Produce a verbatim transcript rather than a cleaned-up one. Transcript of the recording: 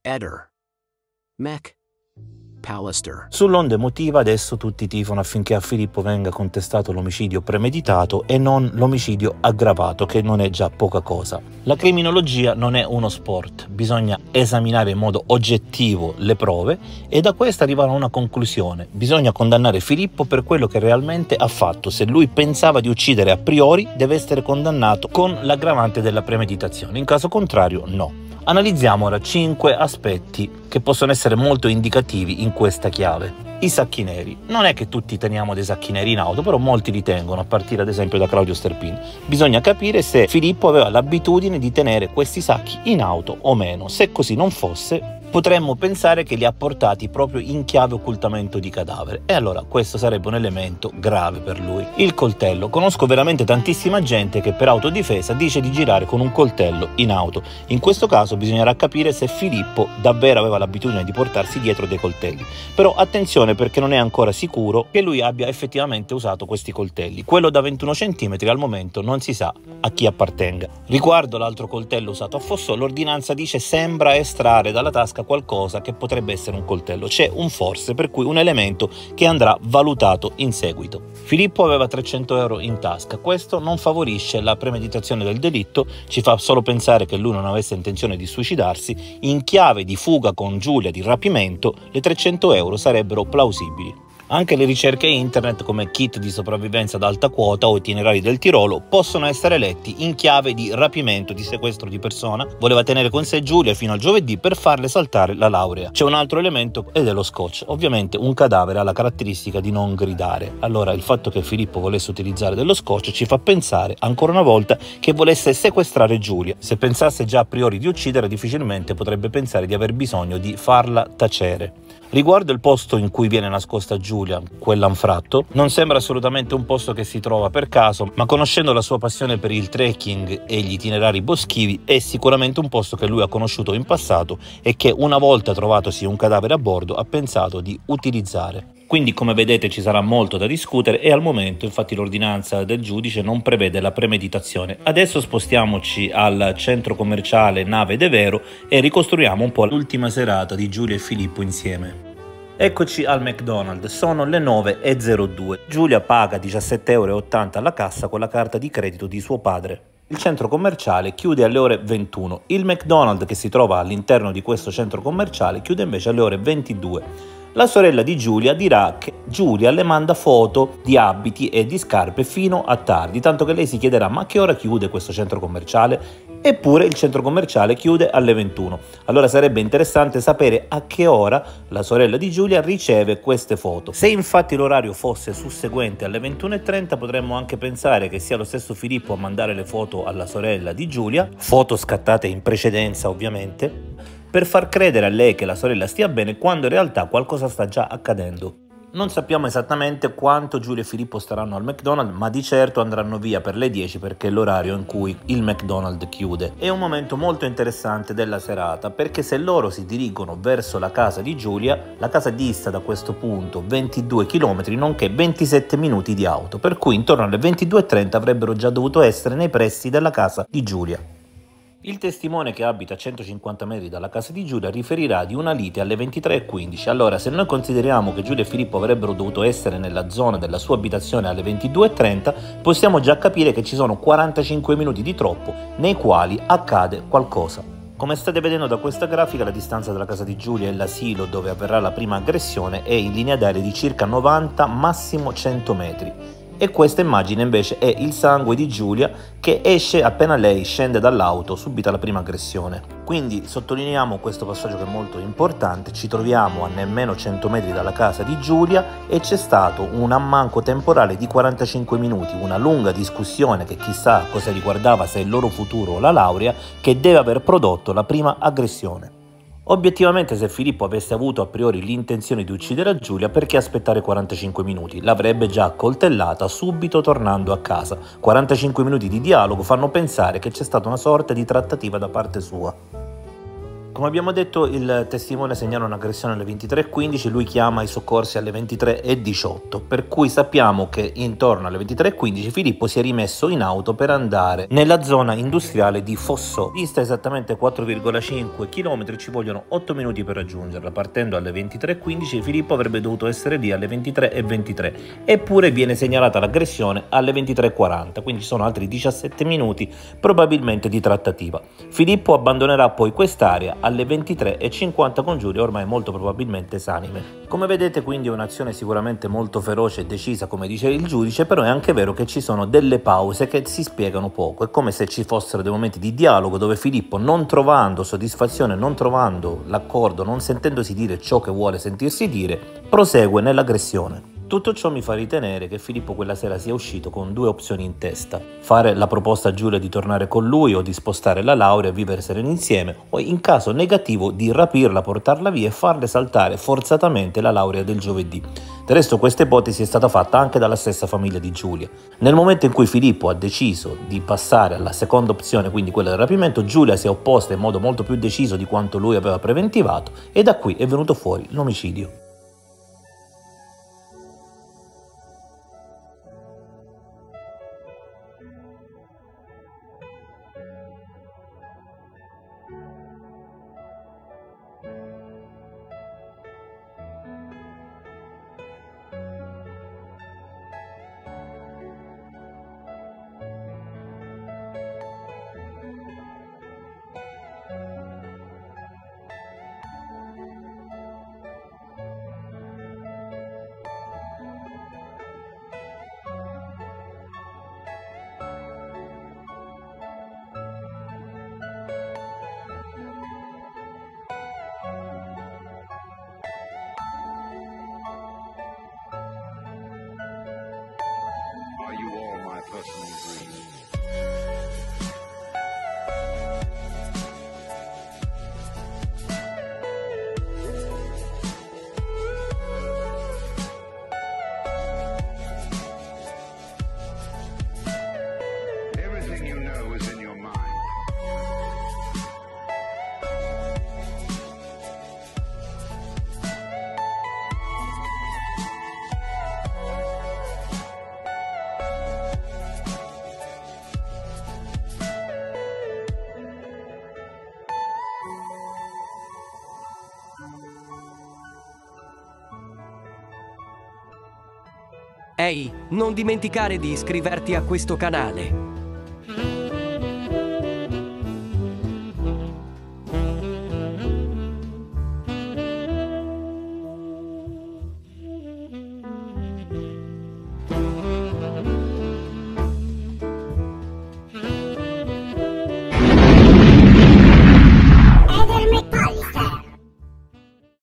Eder. Mech. Pallister. Sull'onda emotiva adesso tutti tifano affinché a Filippo venga contestato l'omicidio premeditato e non l'omicidio aggravato, che non è già poca cosa. La criminologia non è uno sport, bisogna esaminare in modo oggettivo le prove e da questa arrivare a una conclusione. Bisogna condannare Filippo per quello che realmente ha fatto. Se lui pensava di uccidere a priori, deve essere condannato con l'aggravante della premeditazione, in caso contrario no. Analizziamo ora cinque aspetti che possono essere molto indicativi in questa chiave. I sacchi neri. Non è che tutti teniamo dei sacchi neri in auto, però molti li tengono, a partire ad esempio da Claudio Sterpin. Bisogna capire se Filippo aveva l'abitudine di tenere questi sacchi in auto o meno. Se così non fosse, potremmo pensare che li ha portati proprio in chiave occultamento di cadavere, e allora questo sarebbe un elemento grave per lui. Il coltello. Conosco veramente tantissima gente che per autodifesa dice di girare con un coltello in auto. In questo caso bisognerà capire se Filippo davvero aveva l'abitudine di portarsi dietro dei coltelli. Però attenzione, perché non è ancora sicuro che lui abbia effettivamente usato questi coltelli. Quello da ventuno centimetri al momento non si sa a chi appartenga. Riguardo l'altro coltello usato a Fossò, l'ordinanza dice sembra estrarre dalla tasca qualcosa che potrebbe essere un coltello. C'è un forse, per cui un elemento che andrà valutato in seguito. Filippo aveva trecento euro in tasca. Questo non favorisce la premeditazione del delitto, ci fa solo pensare che lui non avesse intenzione di suicidarsi. In chiave di fuga con Giulia, di rapimento, le trecento euro sarebbero plausibili. Anche le ricerche internet come kit di sopravvivenza ad alta quota o itinerari del Tirolo possono essere letti in chiave di rapimento, di sequestro di persona. Voleva tenere con sé Giulia fino al giovedì per farle saltare la laurea. C'è un altro elemento ed è lo scotch. Ovviamente un cadavere ha la caratteristica di non gridare. Allora il fatto che Filippo volesse utilizzare dello scotch ci fa pensare ancora una volta che volesse sequestrare Giulia. Se pensasse già a priori di uccidere, difficilmente potrebbe pensare di aver bisogno di farla tacere. Riguardo il posto in cui viene nascosta Giulia, quell'anfratto, non sembra assolutamente un posto che si trova per caso, ma conoscendo la sua passione per il trekking e gli itinerari boschivi, è sicuramente un posto che lui ha conosciuto in passato e che una volta trovatosi un cadavere a bordo ha pensato di utilizzare. Quindi, come vedete, ci sarà molto da discutere e al momento infatti l'ordinanza del giudice non prevede la premeditazione. Adesso spostiamoci al centro commerciale Nave de Vero e ricostruiamo un po' l'ultima serata di Giulia e Filippo insieme. Eccoci al McDonald's, sono le nove e zero due. Giulia paga diciassette e ottanta euro alla cassa con la carta di credito di suo padre. Il centro commerciale chiude alle ore ventuno. Il McDonald's che si trova all'interno di questo centro commerciale chiude invece alle ore ventidue. La sorella di Giulia dirà che Giulia le manda foto di abiti e di scarpe fino a tardi, tanto che lei si chiederà: ma a che ora chiude questo centro commerciale? Eppure il centro commerciale chiude alle ventuno. Allora sarebbe interessante sapere a che ora la sorella di Giulia riceve queste foto. Se infatti l'orario fosse susseguente alle ventuno e trenta, potremmo anche pensare che sia lo stesso Filippo a mandare le foto alla sorella di Giulia, foto scattate in precedenza ovviamente, per far credere a lei che la sorella stia bene, quando in realtà qualcosa sta già accadendo. Non sappiamo esattamente quanto Giulia e Filippo staranno al McDonald's, ma di certo andranno via per le dieci, perché è l'orario in cui il McDonald's chiude. È un momento molto interessante della serata, perché se loro si dirigono verso la casa di Giulia, la casa dista da questo punto ventidue chilometri, nonché ventisette minuti di auto, per cui intorno alle ventidue e trenta avrebbero già dovuto essere nei pressi della casa di Giulia. Il testimone, che abita a centocinquanta metri dalla casa di Giulia, riferirà di una lite alle ventitré e quindici. Allora, se noi consideriamo che Giulia e Filippo avrebbero dovuto essere nella zona della sua abitazione alle ventidue e trenta, possiamo già capire che ci sono quarantacinque minuti di troppo nei quali accade qualcosa. Come state vedendo da questa grafica, la distanza dalla casa di Giulia e l'asilo dove avverrà la prima aggressione è in linea d'aria di circa novanta, massimo cento metri. E questa immagine invece è il sangue di Giulia che esce appena lei scende dall'auto subita la prima aggressione. Quindi sottolineiamo questo passaggio che è molto importante: ci troviamo a nemmeno cento metri dalla casa di Giulia e c'è stato un ammanco temporale di quarantacinque minuti, una lunga discussione che chissà cosa riguardava, se il loro futuro o la laurea, che deve aver prodotto la prima aggressione. Obiettivamente, se Filippo avesse avuto a priori l'intenzione di uccidere Giulia, perché aspettare quarantacinque minuti? L'avrebbe già accoltellata subito tornando a casa. quarantacinque minuti di dialogo fanno pensare che c'è stata una sorta di trattativa da parte sua. Come abbiamo detto, il testimone segnala un'aggressione alle ventitré e quindici, lui chiama i soccorsi alle ventitré e diciotto, per cui sappiamo che intorno alle ventitré e quindici Filippo si è rimesso in auto per andare nella zona industriale di Fossò. Dista esattamente quattro virgola cinque chilometri, ci vogliono otto minuti per raggiungerla. Partendo alle ventitré e quindici Filippo avrebbe dovuto essere lì alle ventitré e ventitré, eppure viene segnalata l'aggressione alle ventitré e quaranta, quindi ci sono altri diciassette minuti probabilmente di trattativa. Filippo abbandonerà poi quest'area alle ventitré e cinquanta con Giulia, ormai molto probabilmente esanime. Come vedete, quindi è un'azione sicuramente molto feroce e decisa, come dice il giudice, però è anche vero che ci sono delle pause che si spiegano poco. È come se ci fossero dei momenti di dialogo dove Filippo, non trovando soddisfazione, non trovando l'accordo, non sentendosi dire ciò che vuole sentirsi dire, prosegue nell'aggressione. Tutto ciò mi fa ritenere che Filippo quella sera sia uscito con due opzioni in testa: fare la proposta a Giulia di tornare con lui o di spostare la laurea e viversene insieme, o in caso negativo di rapirla, portarla via e farle saltare forzatamente la laurea del giovedì. Del resto questa ipotesi è stata fatta anche dalla stessa famiglia di Giulia. Nel momento in cui Filippo ha deciso di passare alla seconda opzione, quindi quella del rapimento, Giulia si è opposta in modo molto più deciso di quanto lui aveva preventivato, e da qui è venuto fuori l'omicidio. Are you all my personal dreams? Everything you know is in your mind. Ehi, non dimenticare di iscriverti a questo canale.